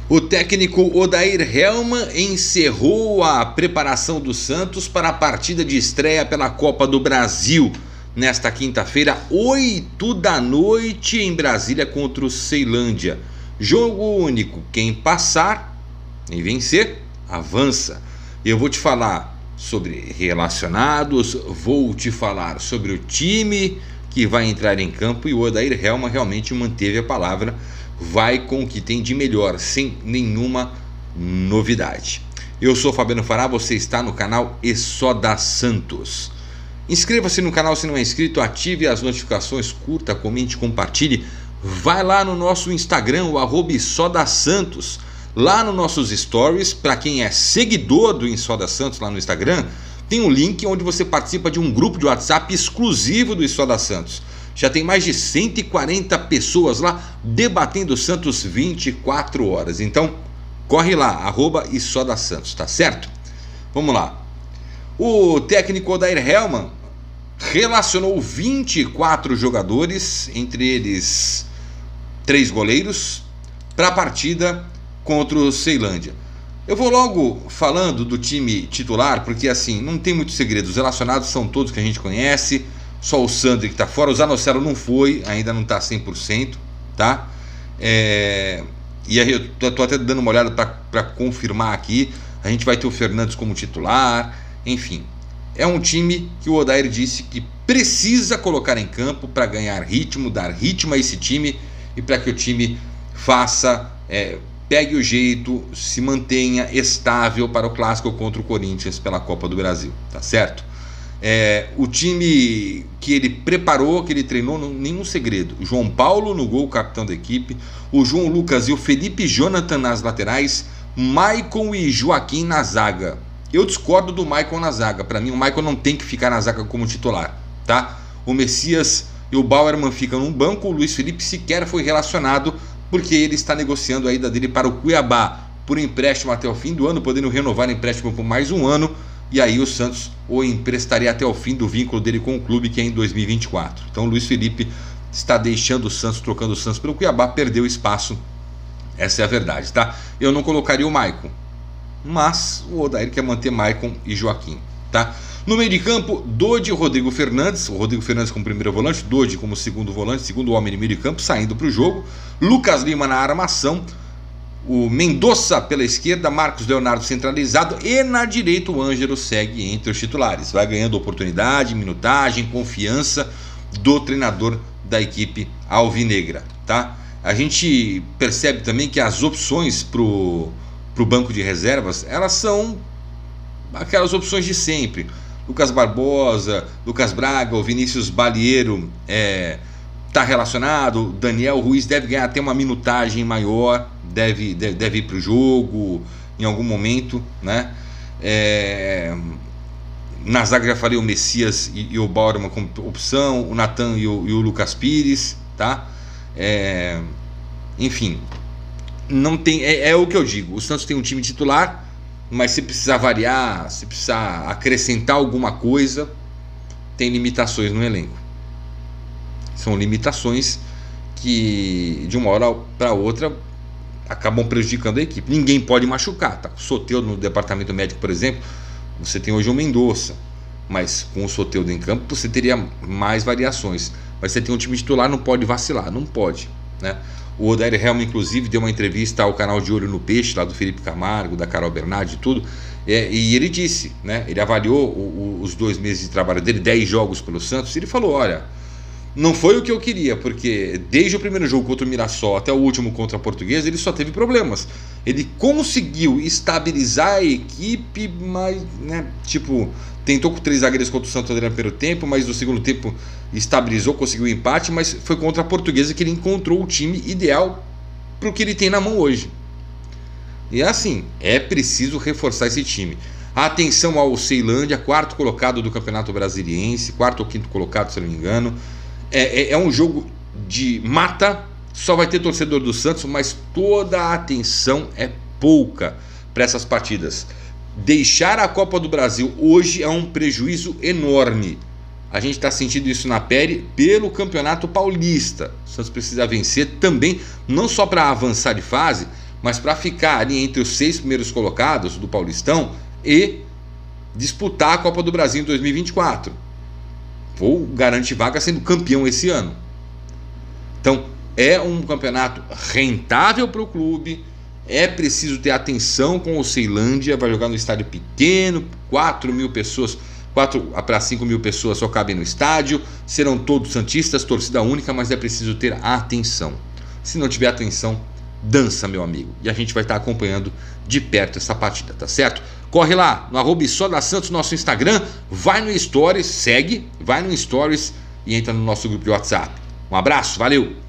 O técnico Odair Hellmann encerrou a preparação do Santos para a partida de estreia pela Copa do Brasil nesta quinta-feira, 8 da noite, em Brasília contra o Ceilândia. Jogo único, quem passar e vencer, avança. Eu vou te falar sobre relacionados, vou te falar sobre o time que vai entrar em campo, e o Odair Hellmann realmente manteve a palavra. Vai com o que tem de melhor, sem nenhuma novidade. Eu sou Fabiano Fará, você está no canal E Só Dá Santos. Inscreva-se no canal se não é inscrito, ative as notificações, curta, comente, compartilhe. Vai lá no nosso Instagram, o @ Só Dá Santos. Lá nos nossos stories, para quem é seguidor do E Só Dá Santos lá no Instagram, tem um link onde você participa de um grupo de WhatsApp exclusivo do E Só Dá Santos. Já tem mais de 140 pessoas lá debatendo o Santos 24 horas. Então, corre lá, @ E Só Dá Santos, tá certo? Vamos lá. O técnico Odair Hellmann relacionou 24 jogadores, entre eles 3 goleiros, para a partida contra o Ceilândia. Eu vou logo falando do time titular, porque assim, não tem muitos segredos. Os relacionados são todos que a gente conhece. Só o Sandri que está fora, o Zanocelo não foi, ainda não está 100%, tá? E aí eu estou até dando uma olhada para confirmar aqui. A gente vai ter o Fernandes como titular, enfim. É um time que o Odair disse que precisa colocar em campo para ganhar ritmo, dar ritmo a esse time e para que o time faça, pegue o jeito, se mantenha estável para o clássico contra o Corinthians pela Copa do Brasil, tá certo? O time que ele preparou, que ele treinou, nenhum segredo. O João Paulo no gol, capitão da equipe, o João Lucas e o Felipe Jonathan nas laterais, Maicon e Joaquim na zaga. Eu discordo do Maicon na zaga. Para mim o Maicon não tem que ficar na zaga como titular, tá? O Messias e o Bauerman ficam no banco. O Luiz Felipe sequer foi relacionado porque ele está negociando a ida dele para o Cuiabá por empréstimo até o fim do ano, podendo renovar o empréstimo por mais um ano. E aí o Santos o emprestaria até o fim do vínculo dele com o clube, que é em 2024. Então o Luiz Felipe está deixando o Santos, trocando o Santos pelo Cuiabá, perdeu espaço. Essa é a verdade, tá? Eu não colocaria o Maicon, mas o Odair quer manter Maicon e Joaquim, tá? No meio de campo, Dodi e Rodrigo Fernandes. O Rodrigo Fernandes como primeiro volante, Dodi como segundo volante, segundo homem de meio de campo, saindo para o jogo. Lucas Lima na armação. O Mendonça pela esquerda, Marcos Leonardo centralizado, e na direita o Ângelo segue entre os titulares. Vai ganhando oportunidade, minutagem, confiança do treinador da equipe alvinegra, tá? A gente percebe também que as opções pro banco de reservas, elas são aquelas opções de sempre. Lucas Barbosa, Lucas Braga, o Vinícius Balieiro está relacionado. Daniel Ruiz deve ganhar até uma minutagem maior, deve ir para o jogo em algum momento, né? Na zaga já falei o Messias e o Bauerman como opção, o Natan e o Lucas Pires, tá? Enfim, não tem, é o que eu digo. O Santos tem um time titular, mas se precisar variar, se precisar acrescentar alguma coisa, tem limitações no elenco. São limitações que de uma hora para outra acabam prejudicando a equipe. Ninguém pode machucar, tá? O Soteldo no departamento médico, por exemplo, você tem hoje o Mendonça, mas com o Soteldo em campo você teria mais variações. Mas você tem um time titular, não pode vacilar, não pode, né? O Odair Hellmann inclusive deu uma entrevista ao canal De Olho no Peixe, lá do Felipe Camargo, da Carol Bernardi e tudo, e ele disse, né? Ele avaliou os 2 meses de trabalho dele, 10 jogos pelo Santos, e ele falou: olha, não foi o que eu queria, porque desde o primeiro jogo contra o Mirassol até o último contra a Portuguesa, ele só teve problemas. Ele conseguiu estabilizar a equipe, mas, né, tentou com 3 zagueiros contra o Santos no primeiro tempo, mas no segundo tempo estabilizou, conseguiu o empate, mas foi contra a Portuguesa que ele encontrou o time ideal para o que ele tem na mão hoje. E assim, é preciso reforçar esse time. Atenção ao Ceilândia, 4º colocado do Campeonato Brasiliense, 4º ou 5º colocado, se não me engano. É um jogo de mata, só vai ter torcedor do Santos, mas toda a atenção é pouca para essas partidas. Deixar a Copa do Brasil hoje é um prejuízo enorme. A gente está sentindo isso na pele pelo Campeonato Paulista. O Santos precisa vencer também, não só para avançar de fase, mas para ficar ali entre os 6 primeiros colocados do Paulistão e disputar a Copa do Brasil em 2024. Ou garante vaga sendo campeão esse ano. Então é um campeonato rentável para o clube. É preciso ter atenção com o Ceilândia. Vai jogar no estádio pequeno, 4.000 pessoas, 4 para 5.000 pessoas só cabem no estádio. Serão todos santistas, torcida única, mas é preciso ter atenção. Se não tiver atenção, dança, meu amigo. E a gente vai estar acompanhando de perto essa partida, tá certo? Corre lá no @SodaSantos, nosso Instagram, vai no Stories, segue, vai no Stories e entra no nosso grupo de WhatsApp. Um abraço, valeu!